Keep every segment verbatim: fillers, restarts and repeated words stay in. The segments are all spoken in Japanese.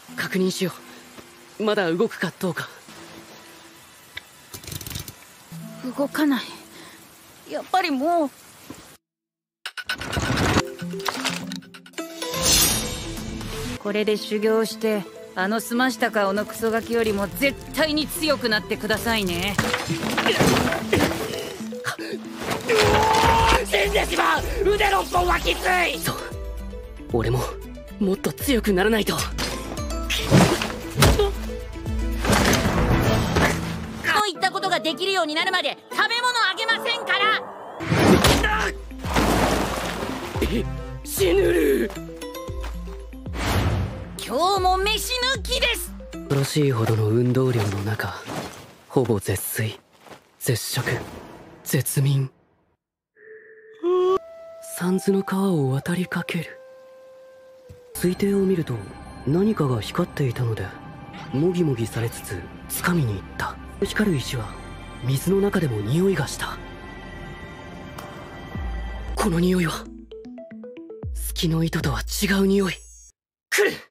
確認しよう。まだ動くかどうか。 動かない。やっぱりもう。これで修行してあの澄ました顔のクソガキよりも絶対に強くなってくださいね。 死んでしまう。腕のっぽんはきつい。そう、俺ももっと強くならないと。 そういったことができるようになるまで食べ物あげませんから。 死ぬる。 今日も飯抜きです。 恐ろしいほどの運動量の中、ほぼ絶水、絶食、絶眠。三途の川を渡りかける。水底を見ると何かが光っていたので、もぎもぎされつつ掴みに行った。光る石は水の中でも匂いがした。この匂いは月の糸とは違う匂い。来る。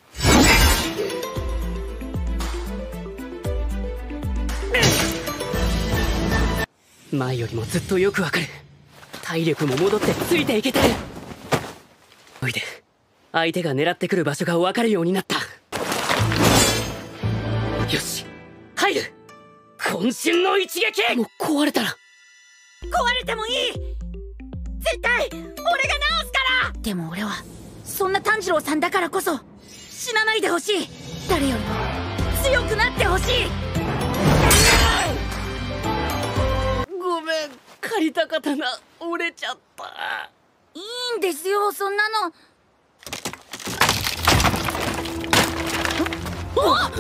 前よりもずっとよくわかる。体力も戻ってついていけてる。おいで、相手が狙ってくる場所がわかるようになった。よし、入る。渾身の一撃。もう壊れたら。 壊れてもいい。絶対俺が直すから。でも俺はそんな炭治郎さんだからこそ死なないでほしい。誰よりも強くなってほしい。 ごめん、借りた刀折れちゃった。 いいんですよ、そんなの。あっ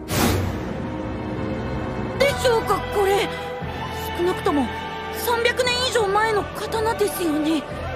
でしょうか、これ。少なくともさんびゃくねん以上前の刀ですよね。